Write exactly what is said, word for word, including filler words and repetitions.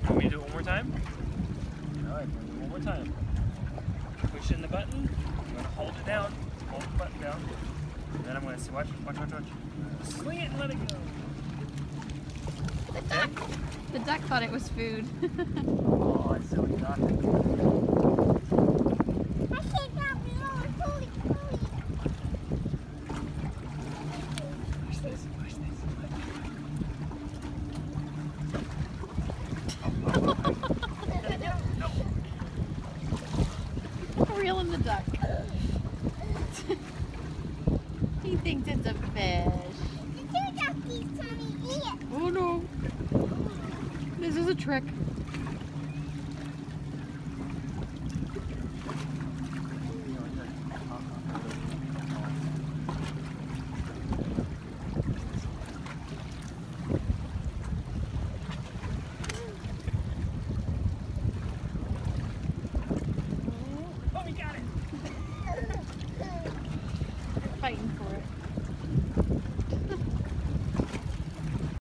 You want me to do it one more time? Alright, one more time. Push in the button. I'm going to hold it down. Hold the button down. And then I'm going to see. Watch, watch, watch, watch. Swing it and let it go. The duck. The duck thought it was food. Oh, I silly duck. I can't grab it all. Holy, holy. Watch this, watch this. No. Reeling the duck. He thinks it's a fish. The two duckies, Tommy, eat it. Oh no. This is a trick.